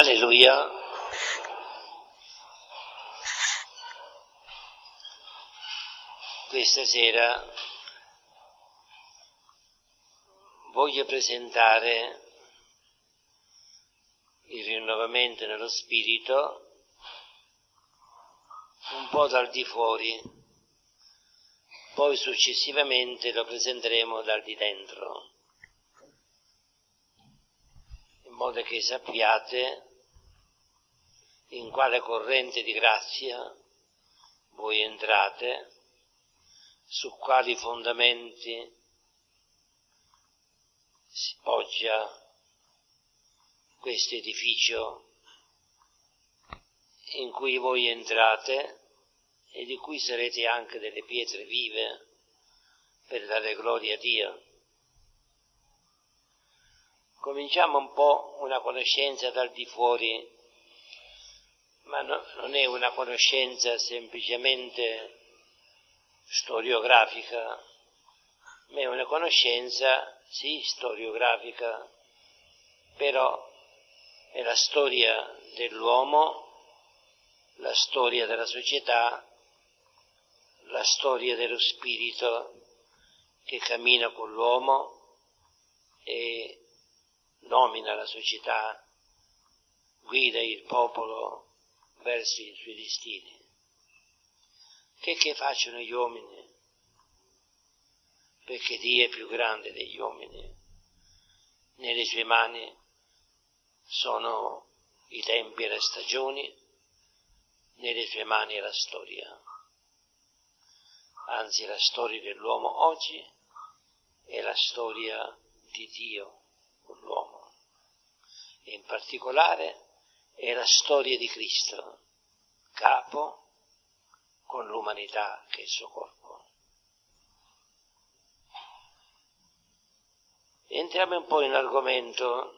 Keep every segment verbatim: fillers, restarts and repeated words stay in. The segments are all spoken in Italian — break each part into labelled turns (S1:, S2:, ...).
S1: Alleluia. Questa sera voglio presentare il rinnovamento nello spirito un po' dal di fuori, poi successivamente lo presenteremo dal di dentro, in modo che sappiate in quale corrente di grazia voi entrate, su quali fondamenti si poggia questo edificio in cui voi entrate e di cui sarete anche delle pietre vive per dare gloria a Dio. Cominciamo un po' una conoscenza dal di fuori, ma no, non è una conoscenza semplicemente storiografica, ma è una conoscenza, sì, storiografica, però è la storia dell'uomo, la storia della società, la storia dello spirito che cammina con l'uomo e nomina la società, guida il popolo verso i suoi destini. Che che facciano gli uomini? Perché Dio è più grande degli uomini. Nelle sue mani sono i tempi e le stagioni, nelle sue mani è la storia. Anzi, la storia dell'uomo oggi è la storia di Dio con l'uomo. E in particolare è la storia di Cristo, capo con l'umanità che è il suo corpo. Entriamo un po' in argomento.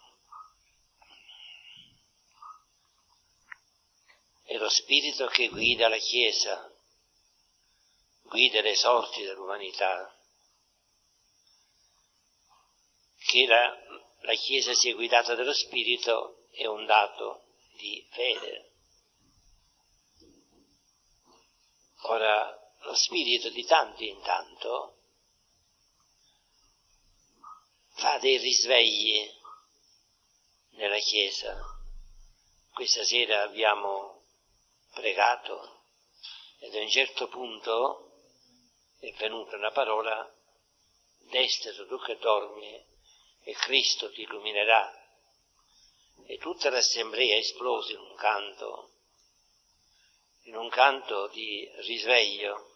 S1: È lo spirito che guida la Chiesa, guida le sorti dell'umanità. Che la, la Chiesa sia guidata dallo spirito è un dato di fede. Ora, lo spirito di tanto in tanto fa dei risvegli nella Chiesa. Questa sera abbiamo pregato ed a un certo punto è venuta una parola: destati tu che dormi e Cristo ti illuminerà. E tutta l'assemblea è esplosa in un canto, in un canto di risveglio.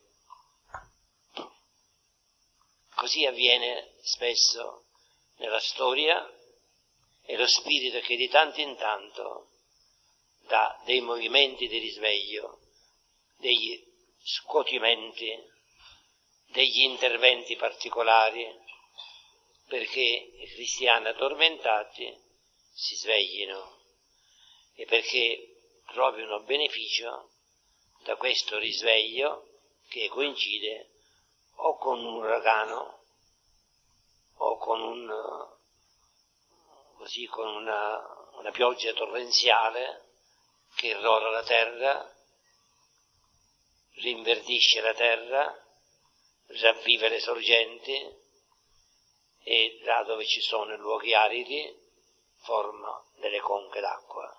S1: Così avviene spesso nella storia, è lo spirito che di tanto in tanto dà dei movimenti di risveglio, degli scuotimenti, degli interventi particolari, perché i cristiani addormentati si sveglino e perché trovino beneficio da questo risveglio che coincide o con un uragano o con un così con una, una pioggia torrenziale che irrora la terra, rinverdisce la terra, ravviva le sorgenti e là dove ci sono i luoghi aridi forma delle conche d'acqua.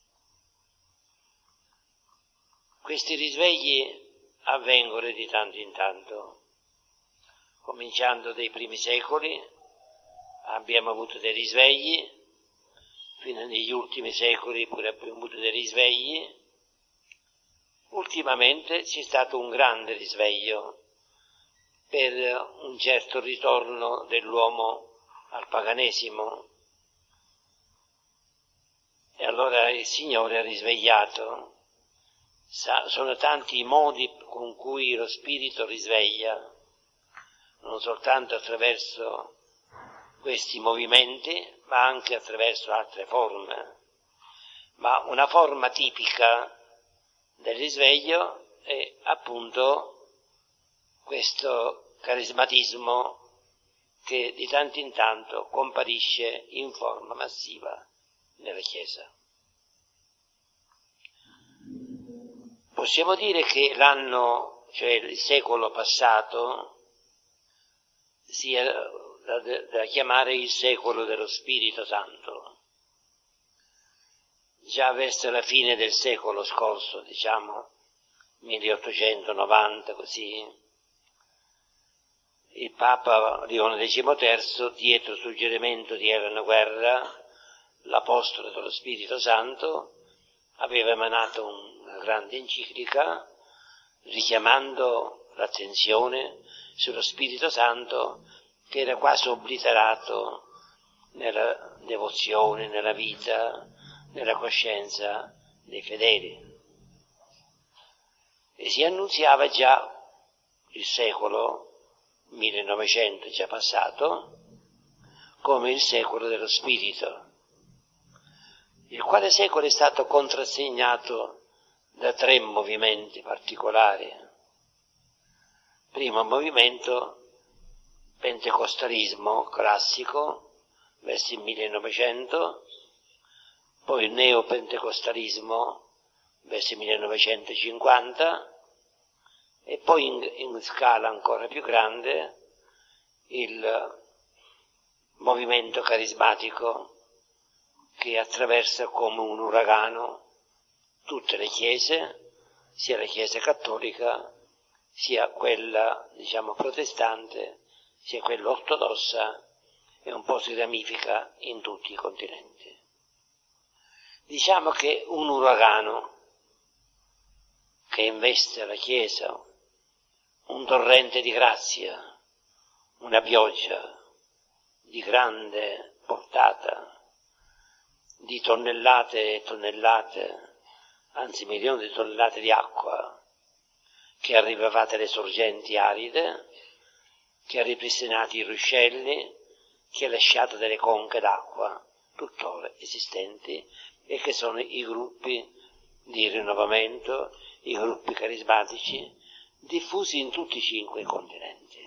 S1: Questi risvegli avvengono di tanto in tanto. Cominciando dai primi secoli abbiamo avuto dei risvegli, fino negli ultimi secoli pure abbiamo avuto dei risvegli. Ultimamente c'è stato un grande risveglio per un certo ritorno dell'uomo al paganesimo. E allora il Signore ha risvegliato. Sono tanti i modi con cui lo Spirito risveglia, non soltanto attraverso questi movimenti, ma anche attraverso altre forme. Ma una forma tipica del risveglio è appunto questo carismatismo che di tanto in tanto comparisce in forma massiva nella Chiesa. Possiamo dire che l'anno, cioè il secolo passato, sia da, da chiamare il secolo dello Spirito Santo. Già verso la fine del secolo scorso, diciamo, milleottocentonovanta, così, il Papa Leone decimoterzo, dietro suggerimento di Elena Guerra, l'Apostolo dello Spirito Santo, aveva emanato una grande enciclica richiamando l'attenzione sullo Spirito Santo che era quasi obliterato nella devozione, nella vita, nella coscienza dei fedeli. E si annunziava già il secolo millenovecento già passato come il secolo dello Spirito, il quale secolo è stato contrassegnato da tre movimenti particolari. Primo movimento, pentecostalismo classico, verso il millenovecento, poi il neopentecostalismo verso il millenovecentocinquanta, e poi in, in scala ancora più grande il movimento carismatico che attraversa come un uragano tutte le chiese, sia la Chiesa cattolica, sia quella, diciamo, protestante, sia quella ortodossa, e un po' si ramifica in tutti i continenti. Diciamo che un uragano che investe la Chiesa, un torrente di grazia, una pioggia di grande portata, di tonnellate e tonnellate, anzi milioni di tonnellate di acqua, che ha rilevato le sorgenti aride, che ha ripristinato i ruscelli, che ha lasciato delle conche d'acqua tuttora esistenti, e che sono i gruppi di rinnovamento, i gruppi carismatici, diffusi in tutti i cinque continenti.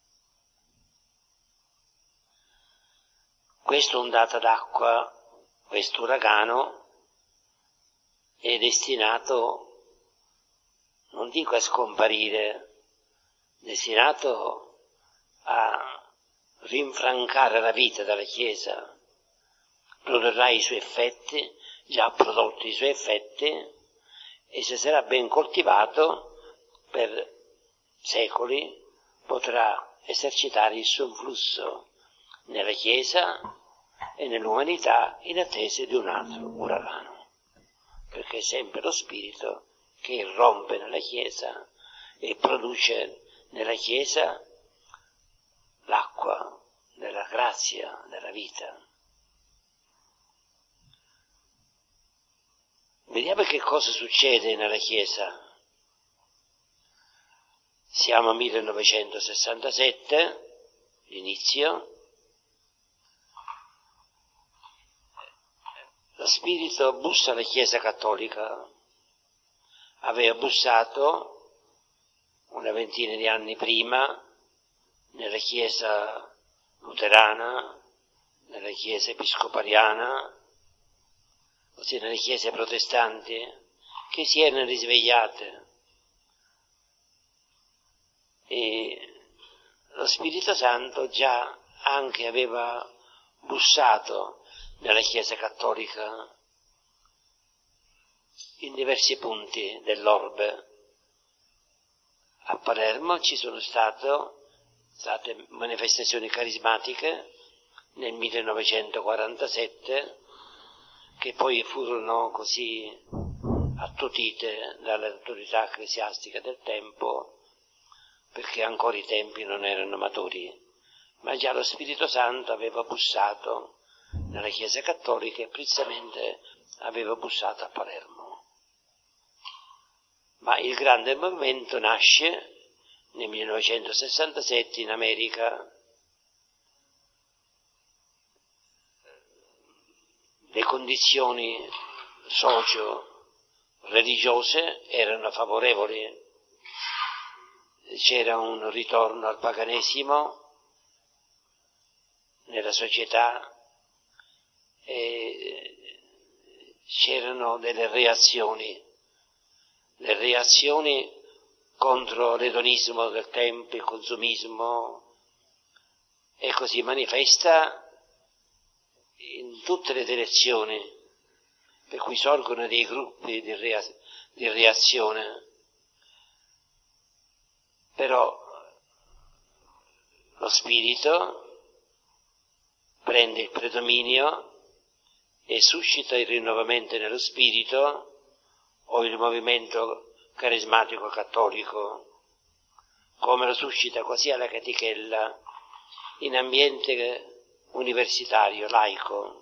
S1: Questa ondata d'acqua, questo uragano, è destinato, non dico a scomparire, destinato a rinfrancare la vita della Chiesa, produrrà i suoi effetti, già ha prodotto i suoi effetti, e se sarà ben coltivato per secoli potrà esercitare il suo influsso nella Chiesa e nell'umanità in attesa di un altro uragano, perché è sempre lo Spirito che irrompe nella Chiesa e produce nella Chiesa l'acqua della grazia, della vita. Vediamo che cosa succede nella Chiesa. Siamo a millenovecentosessantasette, l'inizio. Lo Spirito bussa alla Chiesa cattolica. Aveva bussato una ventina di anni prima nella Chiesa luterana, nella Chiesa episcopaliana, ossia nelle chiese protestanti, che si erano risvegliate. E lo Spirito Santo già anche aveva bussato nella Chiesa cattolica in diversi punti dell'orbe. A Palermo ci sono stato, state manifestazioni carismatiche nel millenovecentoquarantasette, che poi furono così attutite dalle autorità ecclesiastiche del tempo, perché ancora i tempi non erano maturi, ma già lo Spirito Santo aveva bussato nella Chiesa cattolica e precisamente aveva bussato a Palermo. Ma il grande movimento nasce nel millenovecentosessantasette in America. Le condizioni socio-religiose erano favorevoli, c'era un ritorno al paganesimo nella società e c'erano delle reazioni le reazioni contro l'edonismo del tempo, il consumismo, e così manifesta in tutte le direzioni, per cui sorgono dei gruppi di, rea- di reazione. Però lo spirito prende il predominio e suscita il rinnovamento nello spirito o il movimento carismatico cattolico, come lo suscita quasi alla catechella in ambiente universitario, laico.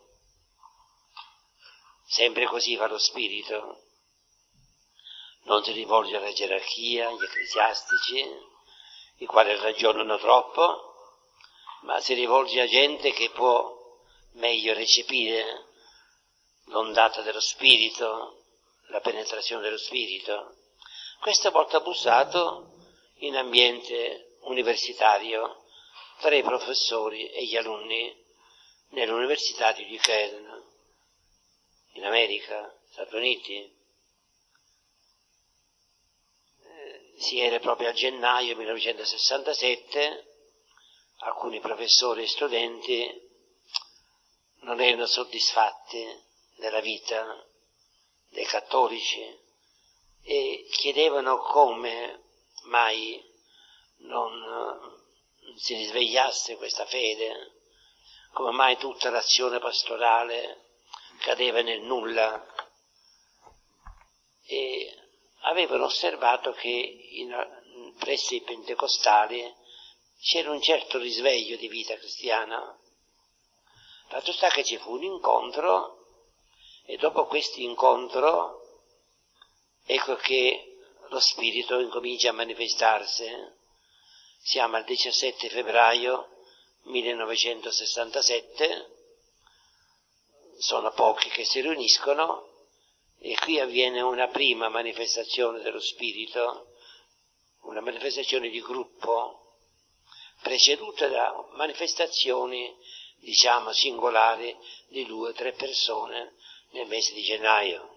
S1: Sempre così va lo spirito. Non si rivolge alla gerarchia, agli ecclesiastici, i quali ragionano troppo, ma si rivolge a gente che può meglio recepire l'ondata dello spirito, la penetrazione dello spirito. Questa volta bussato in ambiente universitario tra i professori e gli alunni nell'università di Duquesne, in America, Stati Uniti. Eh, si era proprio a gennaio millenovecentosessantasette, alcuni professori e studenti non erano soddisfatti della vita dei cattolici e chiedevano come mai non si risvegliasse questa fede, come mai tutta l'azione pastorale cadeva nel nulla, e avevano osservato che in, presso i pentecostali c'era un certo risveglio di vita cristiana. Fatto sta che ci fu un incontro, e dopo questo incontro ecco che lo spirito incomincia a manifestarsi. Siamo al diciassette febbraio millenovecentosessantasette, sono pochi che si riuniscono e qui avviene una prima manifestazione dello spirito, una manifestazione di gruppo, preceduta da manifestazioni, diciamo, singolari di due o tre persone nel mese di gennaio.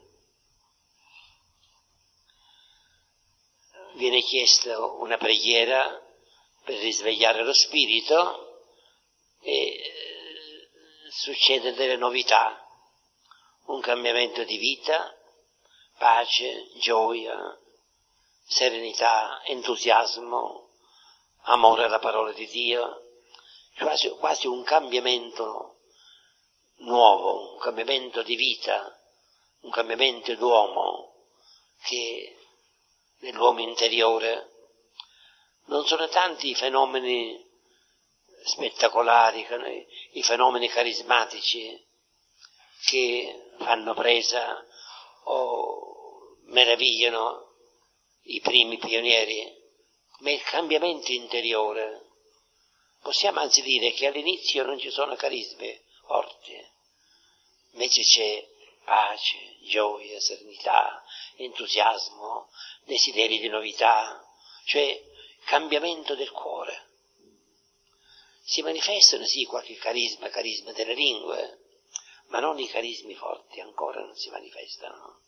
S1: Viene chiesta una preghiera per risvegliare lo spirito e eh, succede delle novità, un cambiamento di vita, pace, gioia, serenità, entusiasmo, amore alla parola di Dio, quasi, quasi un cambiamento nuovo, un cambiamento di vita, un cambiamento d'uomo che nell'uomo interiore. Non sono tanti i fenomeni spettacolari, i fenomeni carismatici che fanno presa o meravigliano i primi pionieri, ma il cambiamento interiore. Possiamo anzi dire che all'inizio non ci sono carismi forti, invece c'è pace, gioia, serenità, entusiasmo, desideri di novità, cioè cambiamento del cuore. Si manifestano sì qualche carisma, carisma delle lingue, ma non i carismi forti, ancora non si manifestano.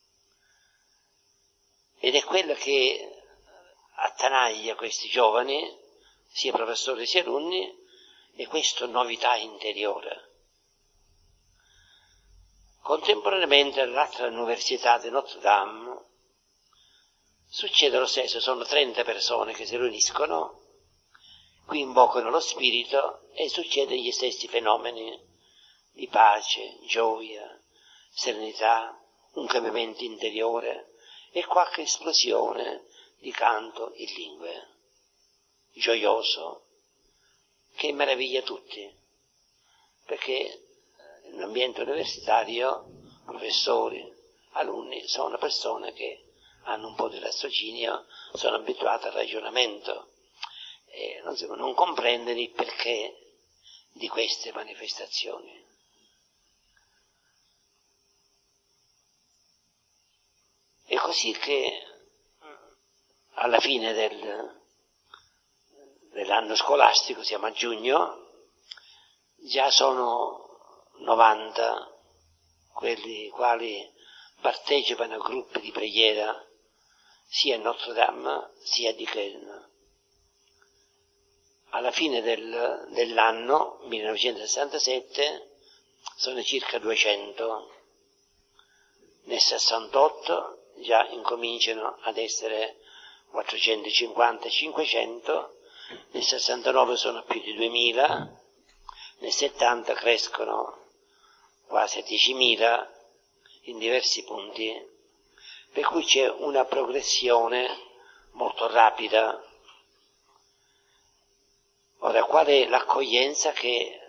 S1: Ed è quello che attanaglia questi giovani, sia professori sia alunni, è questa novità interiore. Contemporaneamente all'altra università di Notre Dame succede lo stesso, sono trenta persone che si riuniscono, qui invocano lo spirito e succedono gli stessi fenomeni di pace, gioia, serenità, un cambiamento interiore e qualche esplosione di canto in lingue, gioioso, che meraviglia tutti, perché nell'ambiente universitario professori, alunni sono persone che hanno un po' di raziocinio, sono abituati al ragionamento e non, non comprendono il perché di queste manifestazioni. È così che alla fine del, dell'anno scolastico, siamo a giugno, già sono novanta quelli quali partecipano a gruppi di preghiera sia a Notre Dame sia a Dicken. Alla fine del, dell'anno millenovecentosessantasette sono circa duecento, nel sessantotto già incominciano ad essere quattrocentocinquanta cinquecento, nel sessantanove sono più di duemila, nel settanta crescono quasi a diecimila in diversi punti, per cui c'è una progressione molto rapida. Ora, qual è l'accoglienza che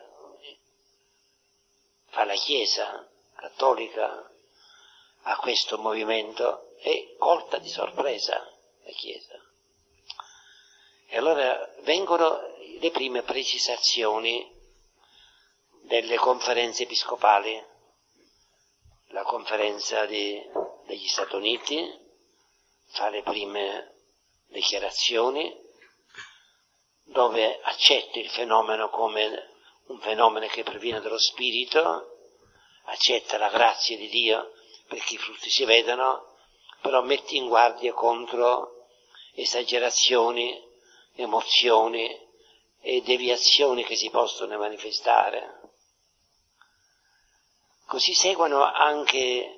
S1: fa la Chiesa cattolica a questo movimento? È colta di sorpresa la Chiesa. E allora vengono le prime precisazioni delle conferenze episcopali, la conferenza di, degli Stati Uniti fa le prime dichiarazioni dove accetta il fenomeno come un fenomeno che proviene dallo Spirito, accetta la grazia di Dio perché i frutti si vedano, però mette in guardia contro esagerazioni, emozioni e deviazioni che si possono manifestare. Così seguono anche eh,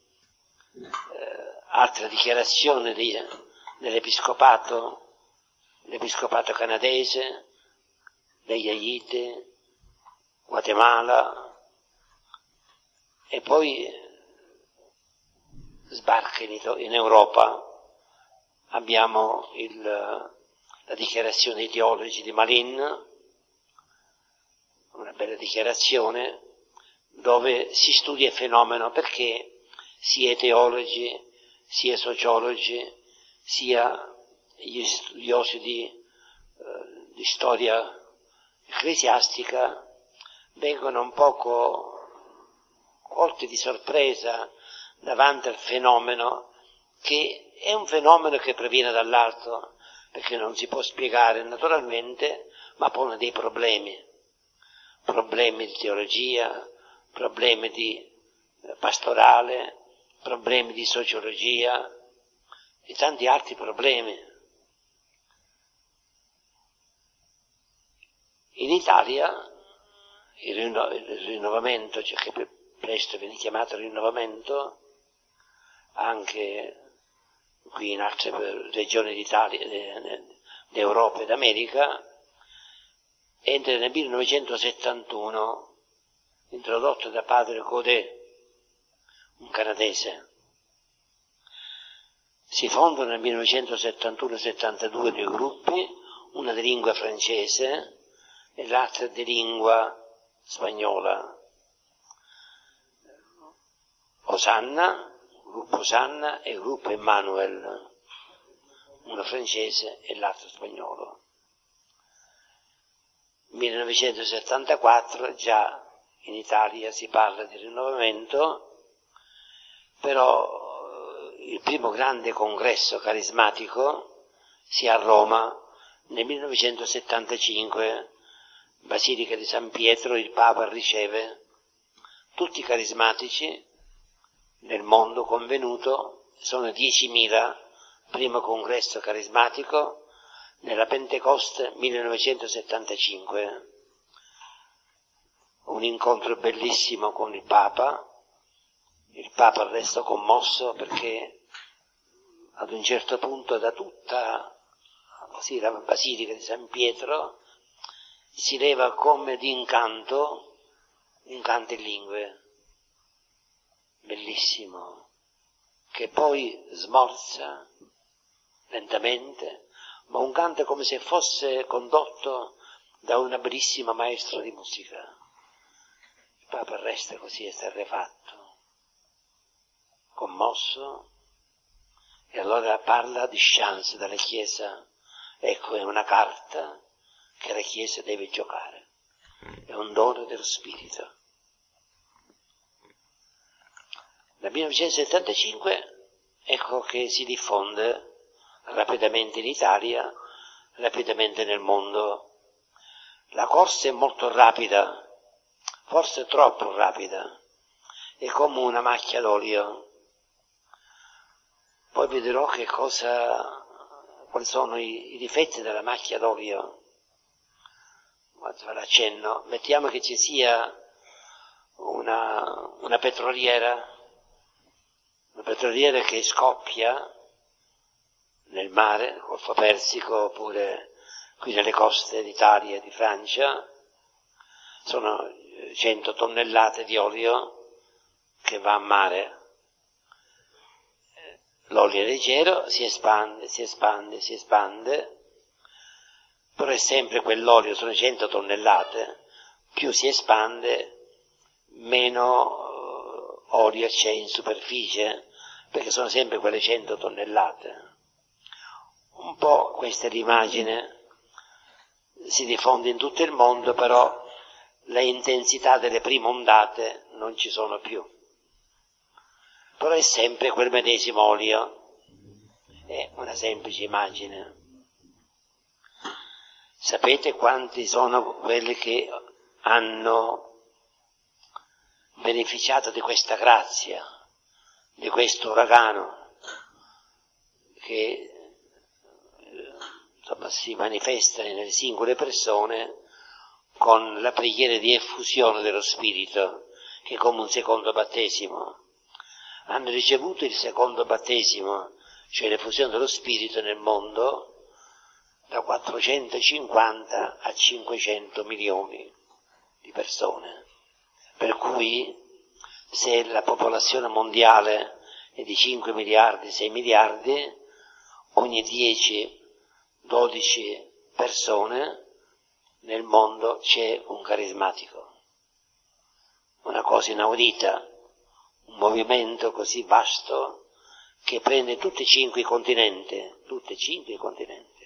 S1: altre dichiarazioni di, dell'Episcopato, l'Episcopato canadese, degli Haiti, Guatemala, e poi sbarca in, in Europa. Abbiamo il, la dichiarazione dei teologi di Malin, una bella dichiarazione, dove si studia il fenomeno perché sia teologi, sia sociologi, sia gli studiosi di, eh, di storia ecclesiastica vengono un poco colti di sorpresa davanti al fenomeno, che è un fenomeno che proviene dall'alto, perché non si può spiegare naturalmente, ma pone dei problemi, problemi di teologia, problemi di pastorale, problemi di sociologia e tanti altri problemi. In Italia il, rinno- il rinnovamento, cioè che presto viene chiamato rinnovamento, anche qui in altre regioni d'Italia, d'Europa e d'America, entra nel millenovecentosettantuno, introdotto da padre Codet, un canadese. Si fondano nel millenovecentosettantuno settantadue due gruppi, una di lingua francese e l'altra di lingua spagnola. Osanna, gruppo Osanna e gruppo Emmanuel, uno francese e l'altro spagnolo. millenovecentosettantaquattro già in Italia si parla di rinnovamento, però il primo grande congresso carismatico si ha a Roma nel millenovecentosettantacinque, Basilica di San Pietro. Il Papa riceve tutti i carismatici nel mondo convenuto, sono diecimila, primo congresso carismatico nella Pentecoste millenovecentosettantacinque. Un incontro bellissimo con il Papa, il Papa resta commosso perché ad un certo punto da tutta così, la Basilica di San Pietro si leva come di incanto, un canto in lingue, bellissimo, che poi smorza lentamente, ma un canto come se fosse condotto da una bellissima maestra di musica. Il Papa resta così esterrefatto, commosso, e allora parla di chance della Chiesa. Ecco, è una carta che la Chiesa deve giocare, è un dono dello Spirito. Nel millenovecentosettantacinque ecco che si diffonde rapidamente in Italia, rapidamente nel mondo. La corsa è molto rapida, forse troppo rapida, è come una macchia d'olio. Poi vedrò che cosa, quali sono i, i difetti della macchia d'olio. L'accenno. Mettiamo che ci sia una, una petroliera, una petroliera che scoppia nel mare, nel Golfo Persico, oppure qui nelle coste d'Italia e di Francia. Sono cento tonnellate di olio che va a mare. L'olio è leggero, si espande, si espande, si espande, però è sempre quell'olio, sono cento tonnellate, più si espande, meno olio c'è in superficie, perché sono sempre quelle cento tonnellate. Un po' questa è l'immagine, si diffonde in tutto il mondo, però le intensità delle prime ondate non ci sono più. Però è sempre quel medesimo olio, è una semplice immagine. Sapete quanti sono quelli che hanno beneficiato di questa grazia, di questo uragano, che insomma, si manifesta nelle singole persone con la preghiera di effusione dello Spirito, che è come un secondo battesimo. Hanno ricevuto il secondo battesimo, cioè l'effusione dello Spirito nel mondo, da quattrocentocinquanta a cinquecento milioni di persone. Per cui, se la popolazione mondiale è di cinque miliardi, sei miliardi, ogni dieci dodici persone nel mondo c'è un carismatico. Una cosa inaudita. Un movimento così vasto che prende tutti e cinque i continenti, tutti e cinque i continenti.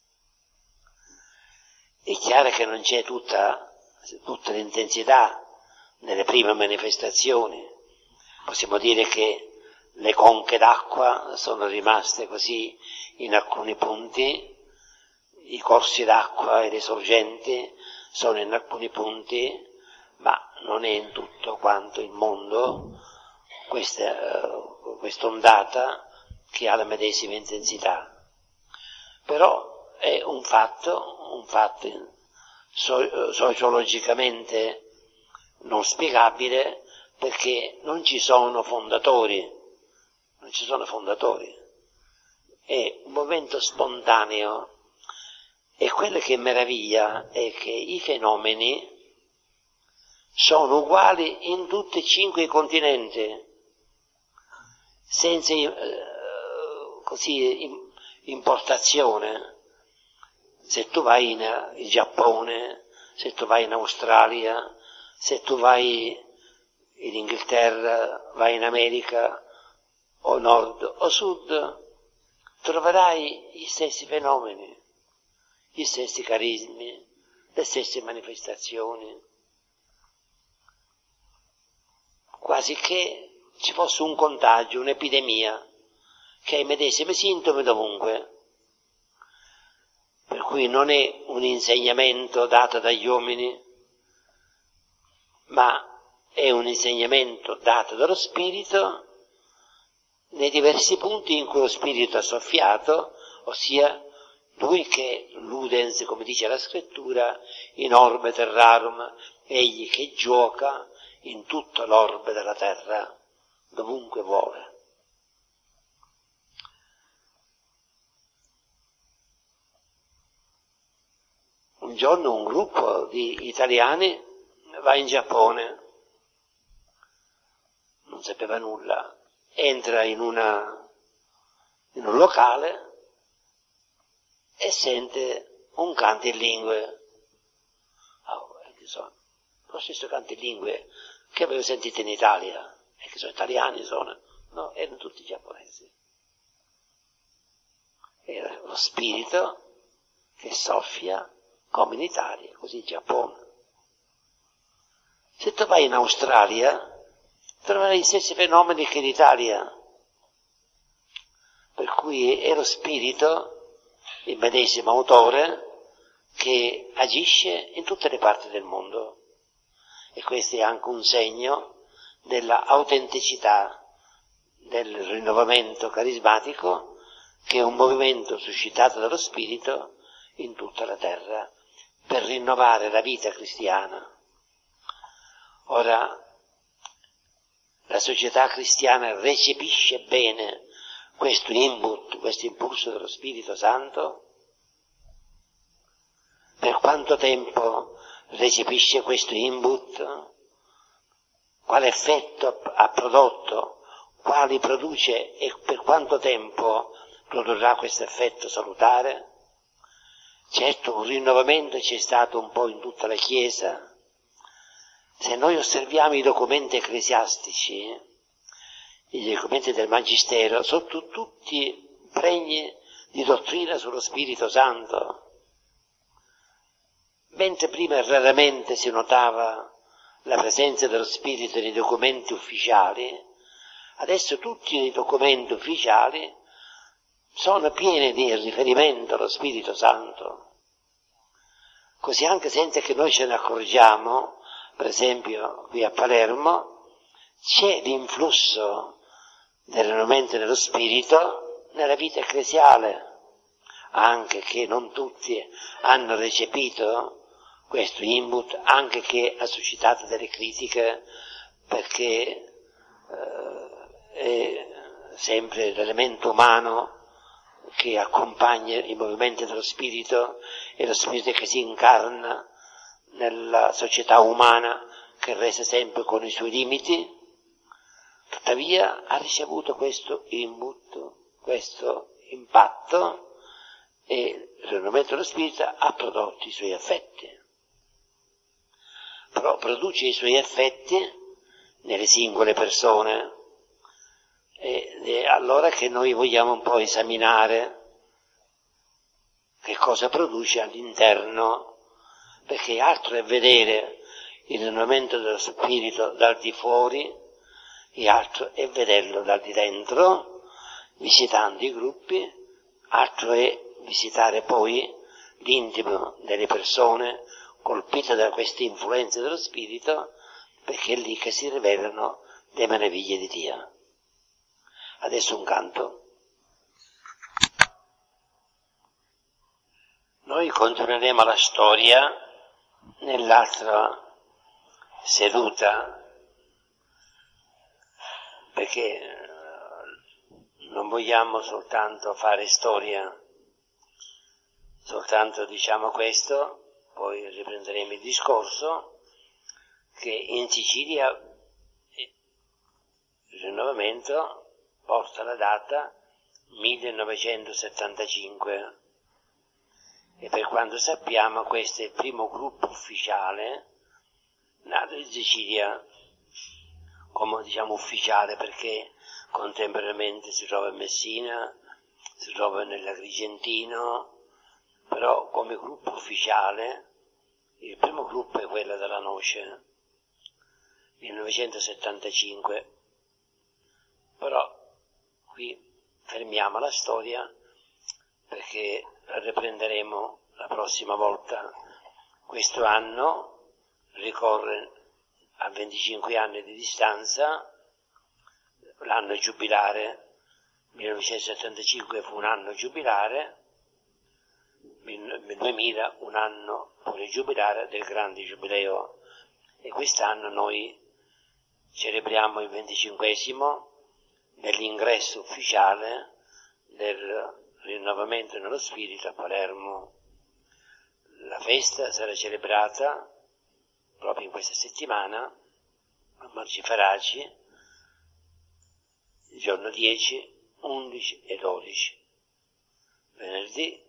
S1: È chiaro che non c'è tutta, tutta l'intensità nelle prime manifestazioni. Possiamo dire che le conche d'acqua sono rimaste così in alcuni punti, i corsi d'acqua e le sorgenti sono in alcuni punti, ma non è in tutto quanto il mondo questa uh, quest'ondata che ha la medesima intensità. Però è un fatto, un fatto so, sociologicamente non spiegabile, perché non ci sono fondatori, non ci sono fondatori. È un movimento spontaneo, e quello che meraviglia è che i fenomeni sono uguali in tutti e cinque i continenti, senza eh, così importazione. Se tu vai in, in Giappone, se tu vai in Australia, se tu vai in Inghilterra, vai in America, o nord o sud, troverai gli stessi fenomeni, gli stessi carismi, le stesse manifestazioni, quasi che ci fosse un contagio, un'epidemia, che ha i medesimi sintomi dovunque. Per cui non è un insegnamento dato dagli uomini, ma è un insegnamento dato dallo Spirito nei diversi punti in cui lo Spirito ha soffiato, ossia lui che ludens, come dice la Scrittura, in orbe terrarum, egli che gioca in tutta l'orbe della terra, dovunque vuole. Un giorno un gruppo di italiani va in Giappone, non sapeva nulla, entra in, una, in un locale e sente un canto in lingue. Oh, che so, lo stesso canto in lingue che avevo sentito in Italia, e che sono italiani, sono, no, erano tutti giapponesi. Era lo spirito che soffia come in Italia, così in Giappone. Se tu vai in Australia, troverai gli stessi fenomeni che in Italia. Per cui è lo spirito, il medesimo autore, che agisce in tutte le parti del mondo. E questo è anche un segno della autenticità del rinnovamento carismatico, che è un movimento suscitato dallo Spirito in tutta la terra per rinnovare la vita cristiana. Ora, la società cristiana recepisce bene questo input, questo impulso dello Spirito Santo? Per quanto tempo recepisce questo input? Quale effetto ha prodotto? Quali produce e per quanto tempo produrrà questo effetto salutare? Certo, un rinnovamento c'è stato un po' in tutta la Chiesa. Se noi osserviamo i documenti ecclesiastici, i documenti del Magistero, sono tutti pregni di dottrina sullo Spirito Santo. Mentre prima raramente si notava la presenza dello Spirito nei documenti ufficiali, adesso tutti i documenti ufficiali sono pieni di riferimento allo Spirito Santo. Così anche senza che noi ce ne accorgiamo, per esempio qui a Palermo, c'è l'influsso del rinnovamento dello Spirito nella vita ecclesiale, anche che non tutti hanno recepito questo input, anche che ha suscitato delle critiche, perché eh, è sempre l'elemento umano che accompagna i movimenti dello Spirito, e lo Spirito che si incarna nella società umana, che resta sempre con i suoi limiti. Tuttavia ha ricevuto questo input, questo impatto, e il rinnovamento dello Spirito ha prodotto i suoi effetti. Però produce i suoi effetti nelle singole persone, ed è allora che noi vogliamo un po' esaminare che cosa produce all'interno, perché altro è vedere il rinnovamento dello Spirito dal di fuori e altro è vederlo dal di dentro, visitando i gruppi, altro è visitare poi l'intimo delle persone colpite da queste influenze dello Spirito, perché è lì che si rivelano le meraviglie di Dio. Adesso un canto. Noi continueremo la storia nell'altra seduta, perché non vogliamo soltanto fare storia, soltanto diciamo questo, poi riprenderemo il discorso, che in Sicilia il rinnovamento porta la data millenovecentosettantacinque, e per quanto sappiamo questo è il primo gruppo ufficiale nato in Sicilia, come diciamo ufficiale, perché contemporaneamente si trova a Messina, si trova nell'Agrigentino, però come gruppo ufficiale il primo gruppo è quello della Noce, millenovecentosettantacinque. Però qui fermiamo la storia, perché la riprenderemo la prossima volta. Questo anno ricorre a venticinque anni di distanza l'anno giubilare. millenovecentosettantacinque fu un anno giubilare, duemila un anno pure giubilare del grande giubileo, e quest'anno noi celebriamo il venticinquesimo dell'ingresso ufficiale del rinnovamento nello Spirito a Palermo. La festa sarà celebrata proprio in questa settimana a Marcifaraci, il giorno dieci, undici e dodici, venerdì,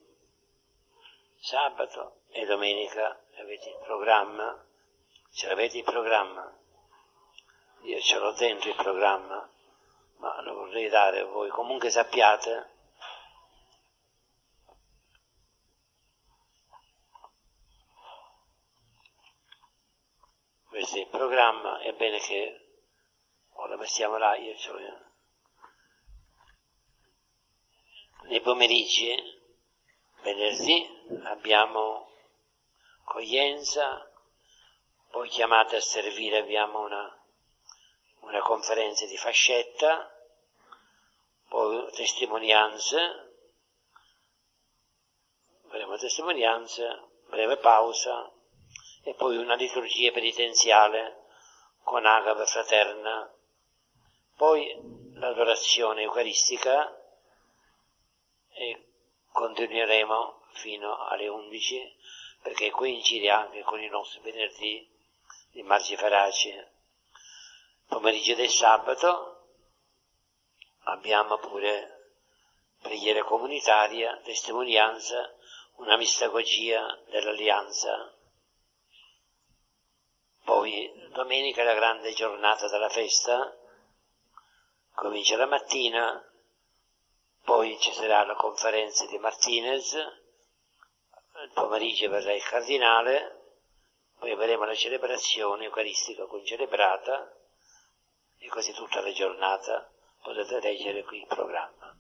S1: sabato e domenica. Avete il programma? Ce l'avete il programma? Io ce l'ho dentro il programma, ma lo vorrei dare a voi. Comunque sappiate questo è il programma, è bene che ora passiamo là, io ce l'ho. Nei pomeriggi, venerdì, abbiamo accoglienza, poi chiamate a servire abbiamo una, una conferenza di fascetta, poi testimonianze, faremo testimonianze, breve pausa, e poi una liturgia penitenziale con agape fraterna, poi l'adorazione eucaristica e continueremo fino alle undici, perché coincide anche con i nostri venerdì di Marci Faraci. Pomeriggio del sabato abbiamo pure preghiera comunitaria, testimonianza, una mistagogia dell'Alleanza. Poi domenica è la grande giornata della festa, comincia la mattina, poi ci sarà la conferenza di Martinez, il pomeriggio verrà il cardinale, poi avremo la celebrazione eucaristica concelebrata e così tutta la giornata potete leggere qui il programma.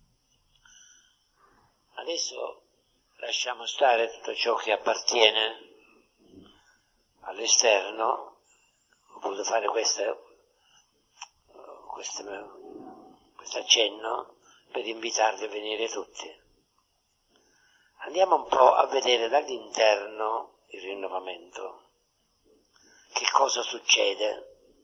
S1: Adesso lasciamo stare tutto ciò che appartiene all'esterno. Ho voluto fare questo accenno per invitarvi a venire tutti. Andiamo un po' a vedere dall'interno il rinnovamento. Che cosa succede?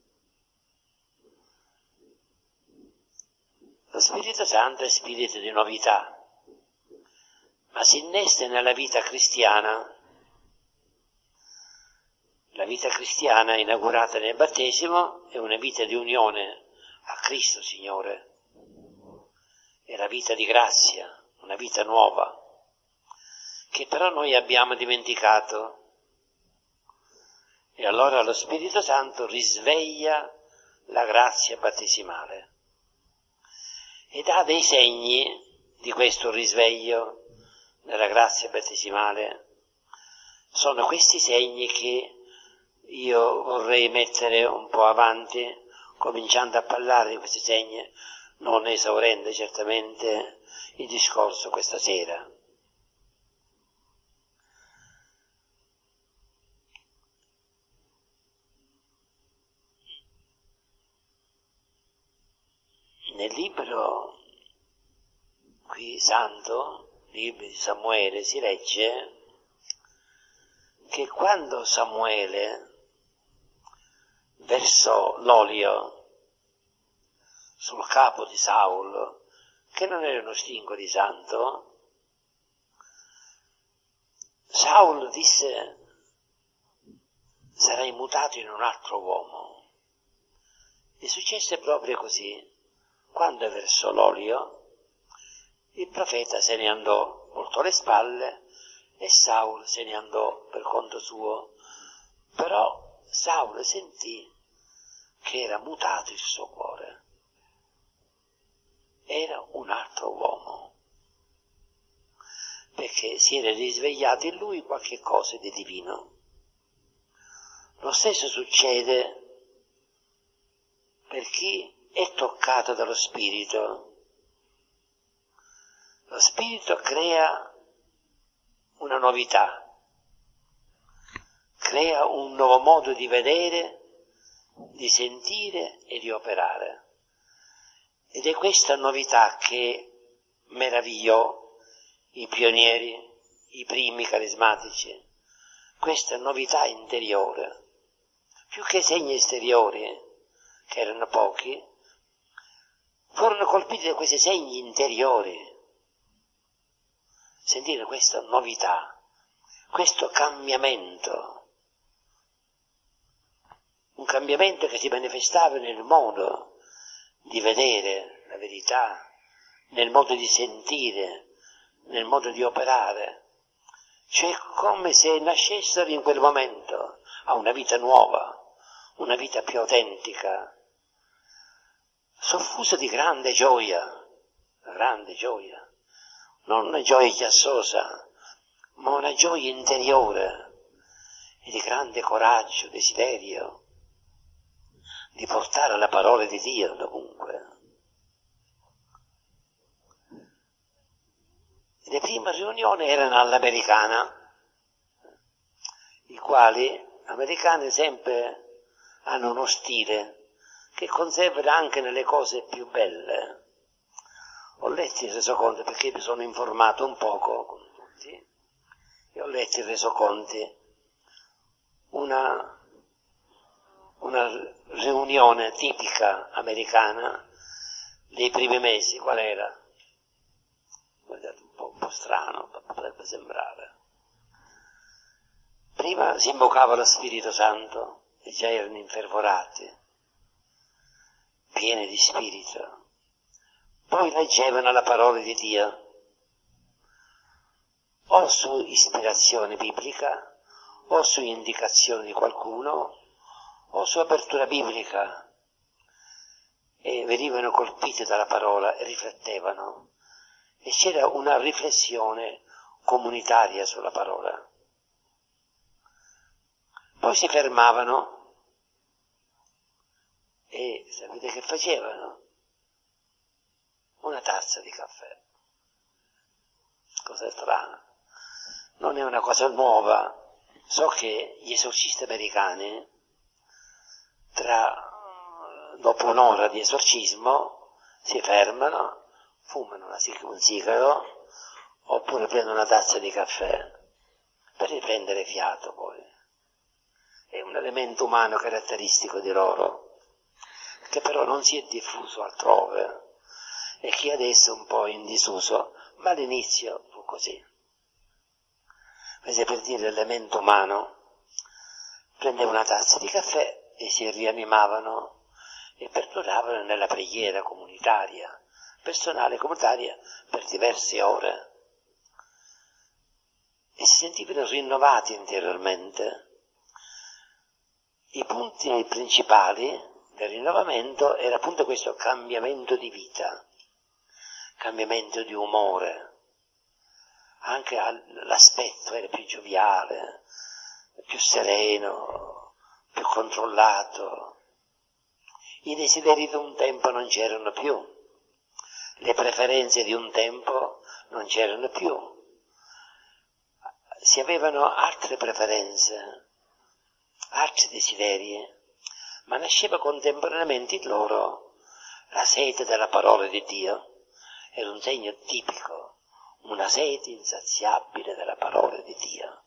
S1: Lo Spirito Santo è spirito di novità, ma si innesta nella vita cristiana. La vita cristiana inaugurata nel battesimo è una vita di unione a Cristo Signore. È la vita di grazia, una vita nuova, che però noi abbiamo dimenticato. E allora lo Spirito Santo risveglia la grazia battesimale e dà dei segni di questo risveglio della grazia battesimale. Sono questi segni che io vorrei mettere un po' avanti, cominciando a parlare di questi segni, non esaurendo certamente il discorso questa sera. Nel libro qui santo, libro di Samuele, si legge che quando Samuele versò l'olio sul capo di Saul, che non era uno stinco di santo, Saul disse: sarai mutato in un altro uomo. E successe proprio così. Quando versò l'olio, il profeta se ne andò, voltò le spalle e Saul se ne andò per conto suo. Però Saul sentì che era mutato il suo cuore. Era un altro uomo, perché si era risvegliato in lui qualche cosa di divino. Lo stesso succede per chi è toccato dallo Spirito. Lo Spirito crea una novità, crea un nuovo modo di vedere, di sentire e di operare. Ed è questa novità che meravigliò i pionieri, i primi carismatici, questa novità interiore. Più che segni esteriori, che erano pochi, furono colpiti da questi segni interiori. Sentire questa novità, questo cambiamento, un cambiamento che si manifestava nel modo di vedere la verità, nel modo di sentire, nel modo di operare, cioè come se nascessero in quel momento a una vita nuova, una vita più autentica, soffusa di grande gioia, grande gioia, non una gioia chiassosa, ma una gioia interiore e di grande coraggio, desiderio di portare la parola di Dio dovunque. Le prime riunioni erano all'americana, i quali, americani, sempre hanno uno stile che conserva anche nelle cose più belle. letto il resoconto perché mi sono informato un poco con tutti, e ho letto i resoconti, una, una riunione tipica americana dei primi mesi, qual era? Guardate, un po', un po' strano, potrebbe sembrare. Prima si invocava lo Spirito Santo e già erano infervorati, pieni di spirito. Poi leggevano la parola di Dio, o su ispirazione biblica, o su indicazione di qualcuno, o su apertura biblica, e venivano colpiti dalla parola e riflettevano, e c'era una riflessione comunitaria sulla parola. Poi si fermavano e sapete che facevano? Una tazza di caffè. Cosa strana. Non è una cosa nuova. So che gli esorcisti americani, tra, dopo un'ora di esorcismo, si fermano, fumano una, un sigaro, oppure prendono una tazza di caffè per riprendere fiato poi. È un elemento umano caratteristico di loro, che però non si è diffuso altrove e che adesso è un po' in disuso, ma all'inizio fu così. Questo è per dire l'elemento umano. Prendeva una tazza di caffè e si rianimavano e perduravano nella preghiera comunitaria, personale comunitaria, per diverse ore. E si sentivano rinnovati interiormente. I punti principali del rinnovamento era appunto questo cambiamento di vita, cambiamento di umore, anche l'aspetto era più gioviale, più sereno, più controllato. I desideri di un tempo non c'erano più, le preferenze di un tempo non c'erano più, si avevano altre preferenze, altri desideri, ma nasceva contemporaneamente in loro la sete della parola di Dio. Era un segno tipico, una sete insaziabile della parola di Dio,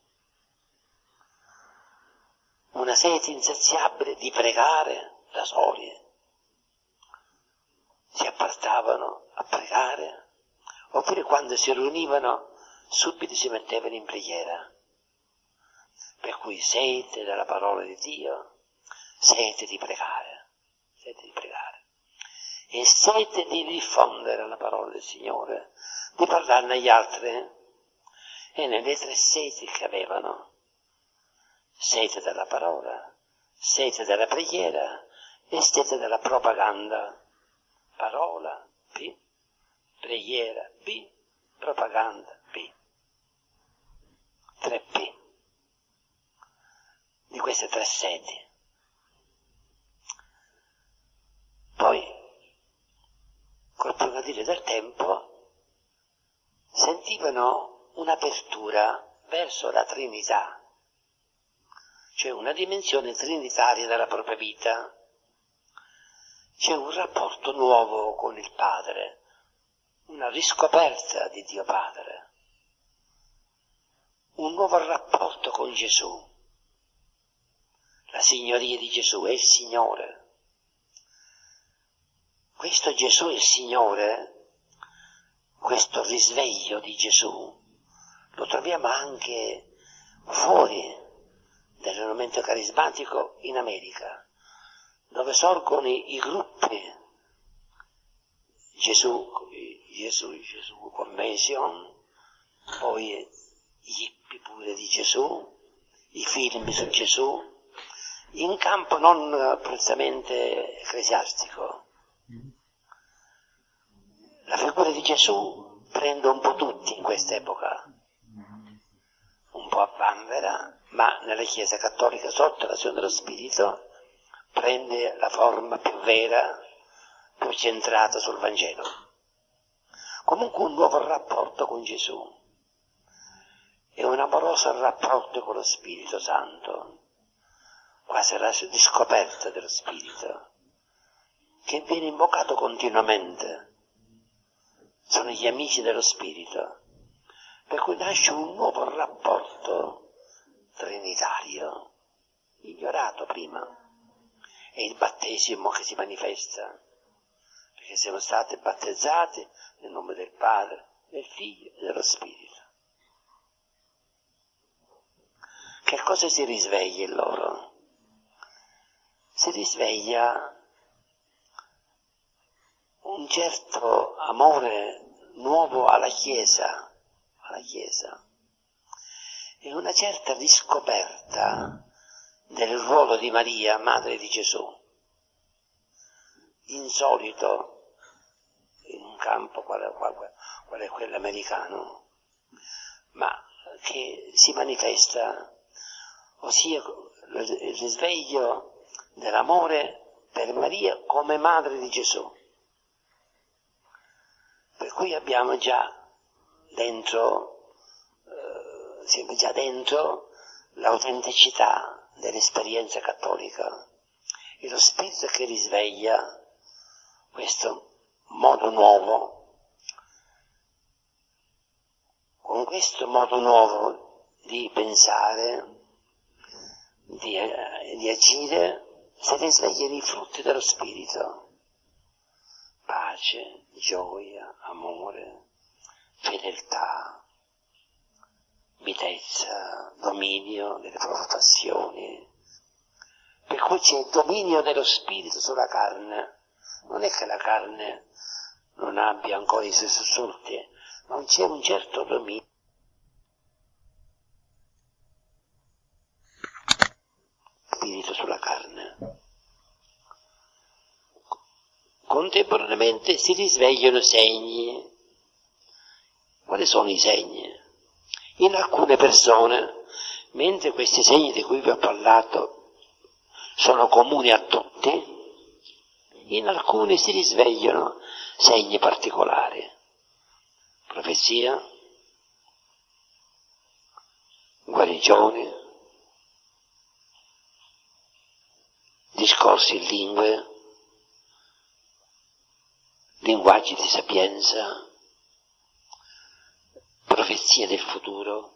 S1: una sete insaziabile di pregare da soli. Si appartavano a pregare, oppure quando si riunivano subito si mettevano in preghiera. Per cui sete della parola di Dio, sete di pregare, sete di pregare, e sete di diffondere la parola del Signore, di parlarne agli altri, e nelle tre seti che avevano, sete della parola, sete della preghiera e sete della propaganda. Parola, P, preghiera, P, propaganda, P. Tre P. Di queste tre seti. Poi, col progredire del tempo, sentivano un'apertura verso la Trinità, cioè una dimensione trinitaria della propria vita. C'è un rapporto nuovo con il Padre, una riscoperta di Dio Padre, un nuovo rapporto con Gesù. La signoria di Gesù è il Signore. Questo Gesù è il Signore, questo risveglio di Gesù, lo troviamo anche fuori dell'elemento carismatico in America, dove sorgono i, i gruppi Gesù, Gesù, Gesù Convention, poi gli hippie pure di Gesù, i film su Gesù, in campo non prettamente ecclesiastico. La figura di Gesù prende un po' tutti in quest'epoca, un po' a vanvera, ma nella Chiesa cattolica sotto l'azione dello Spirito prende la forma più vera, più centrata sul Vangelo. Comunque un nuovo rapporto con Gesù e un amoroso rapporto con lo Spirito Santo, quasi la riscoperta dello Spirito, che viene invocato continuamente, sono gli amici dello Spirito, per cui nasce un nuovo rapporto trinitario, ignorato prima. È il battesimo che si manifesta, perché siamo stati battezzati nel nome del Padre, del Figlio e dello Spirito. Che cosa si risveglia in loro? Si risveglia un certo amore nuovo alla Chiesa, alla Chiesa, e una certa riscoperta del ruolo di Maria, madre di Gesù, insolito in un campo quale, quale, quale è quello americano, ma che si manifesta, ossia il risveglio dell'amore per Maria come madre di Gesù. Per cui abbiamo già dentro, eh, siamo già dentro l'autenticità dell'esperienza cattolica e lo Spirito che risveglia questo modo nuovo. Con questo modo nuovo di pensare, di, eh, di agire, si risvegliano i frutti dello Spirito. Pace, gioia, amore, fedeltà, mitezza, dominio delle proprie passioni. Per cui c'è il dominio dello Spirito sulla carne. Non è che la carne non abbia ancora i suoi sussulti, ma c'è un certo dominio. Spirito sulla carne. Contemporaneamente si risvegliano segni. Quali sono i segni? In alcune persone, mentre questi segni di cui vi ho parlato sono comuni a tutti, in alcuni si risvegliano segni particolari. Profezia, guarigioni, discorsi in lingue, linguaggi di sapienza, profezie del futuro.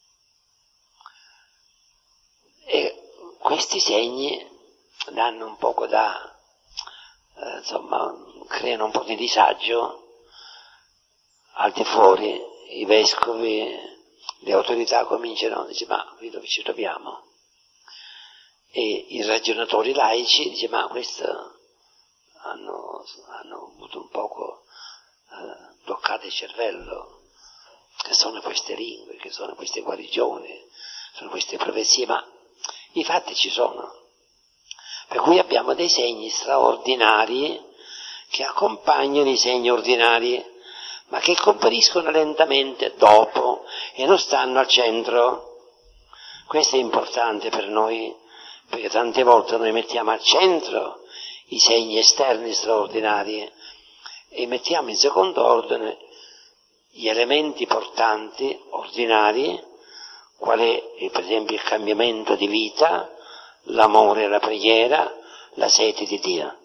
S1: E questi segni danno un poco da, eh, insomma, creano un po' di disagio al di fuori. I vescovi, le autorità cominciano a dire: ma qui dove ci troviamo? E i ragionatori laici dicono: ma questo hanno, hanno avuto un poco eh, bloccato il cervello, che sono queste lingue, che sono queste guarigioni, sono queste profezie, ma i fatti ci sono. Per cui abbiamo dei segni straordinari che accompagnano i segni ordinari, ma che compariscono lentamente dopo e non stanno al centro. Questo è importante per noi, perché tante volte noi mettiamo al centro i segni esterni straordinari e mettiamo in secondo ordine gli elementi portanti, ordinari, qual è per esempio il cambiamento di vita, l'amore e la preghiera, la sete di Dio.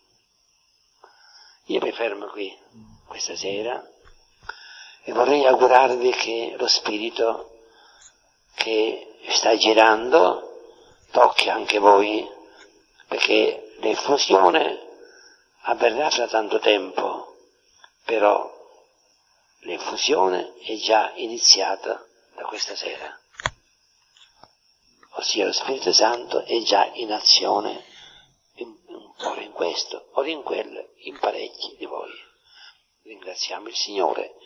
S1: Io mi fermo qui questa sera e vorrei augurarvi che lo Spirito che sta girando tocchi anche voi, perché l'effusione avverrà fra tanto tempo, però l'effusione è già iniziata da questa sera, ossia lo Spirito Santo è già in azione, in, ora in questo, ora in quello, in parecchi di voi. Ringraziamo il Signore